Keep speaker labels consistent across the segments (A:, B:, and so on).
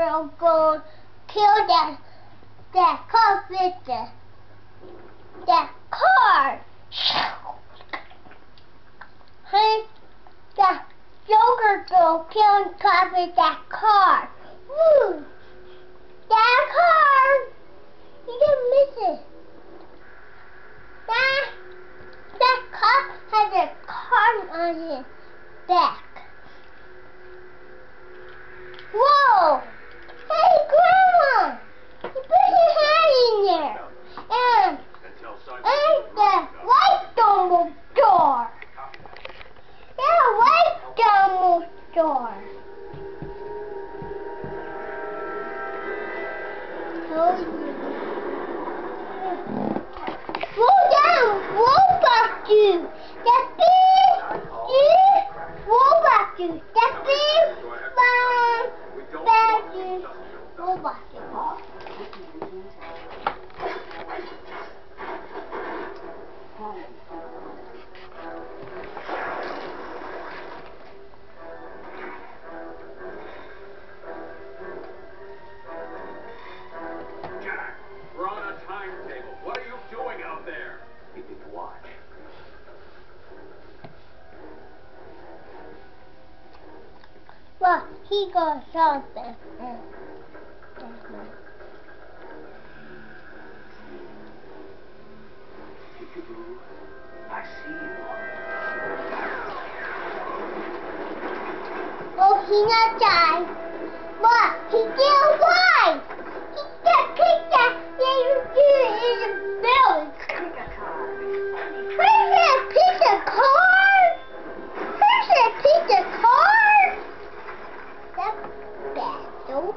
A: we'll go kill that car with that car. Hey, that Joker go kill the car with that car. Woo! That car! You didn't miss it. That cop has a car on his back. Whoa! Hey, Grandma! You put your hand in there. And the white Dumbledore. Yeah, white Dumbledore. Slow down, robot dude. That big dude, robot dude. That big bad dude, robot dude.
B: Jack, we're on a timetable. What are you doing out there?
C: Keeping watch.
A: Look, he got something.
C: Peekaboo, I see you.
A: Oh, he not died. Look, he still alive. He got kicked that little dude in the belly.
D: Pick a card.
A: Where's that piece of card? Where's that piece of card? That's bad joke.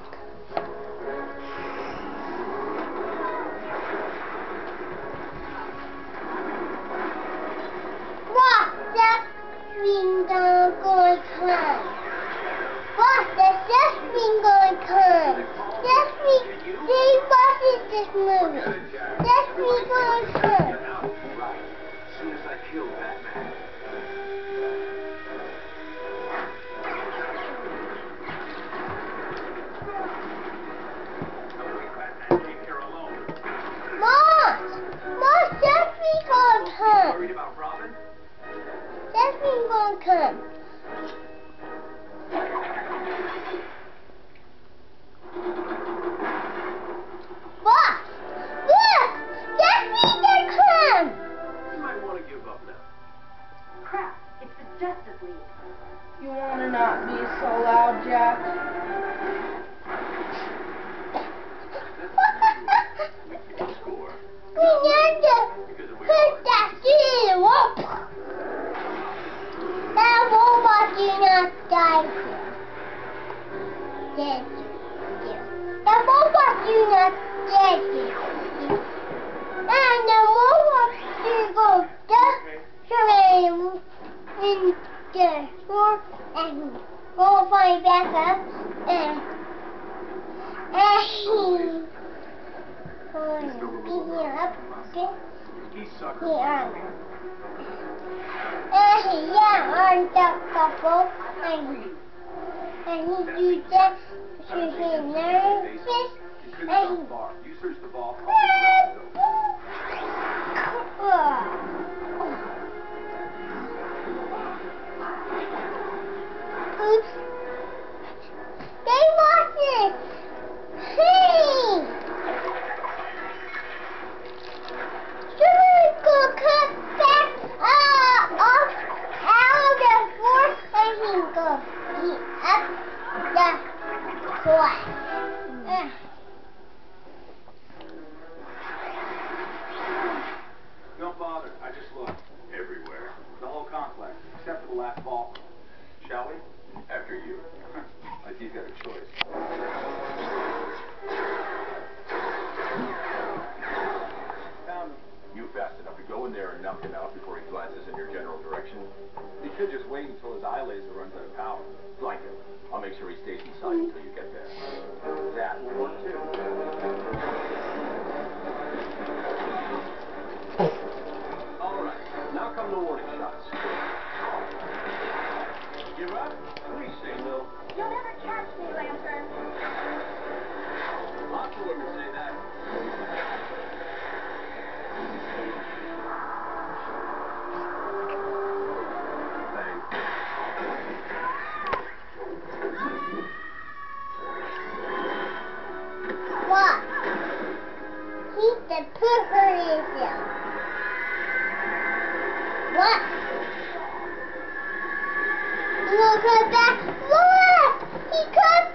A: Look, that finger going to come. Look, that's that finger come. That's me. They watched this movie. That's me going to come.
C: Right. As soon as I kill Batman.
B: Batman came here alone.
A: Mom, that's me going to come.
C: Worried about Robin?
A: That's me going to come. Look, that's me going to come.
C: You might want to give up now.
D: Crap, it's the Justice League.
E: You wanna not be so loud, Jack?
C: Score.
A: We need to put that thing in the wall. That robot did not die here. Dead here. That robot did not dead here. And the robot did go just in the floor and go fly back up and he up
C: He sucker.
A: on the couple and he do that to his nervous
C: You couldn't
A: and
C: go far. You search the ball.
A: Oops. They lost it. Hey! Someone go cut back off out of the floor and he go eat up the floor.
C: Don't bother. I just looked. Everywhere. The whole complex. Except for the last ball. Shall we? After you. Like you've got a choice. Found him.
B: You fast enough to go in there and knock him out before he glances in your general direction?
C: He could just wait until his eye laser runs out of power.
B: Flank him. I'll make sure he stays in sight until you get there.
C: That will work too. All right. Now come the warning shots. Give up? Please say no.
D: You'll never catch me, Lantern.
A: Then put her in there. What? You gonna come back? Look! He comes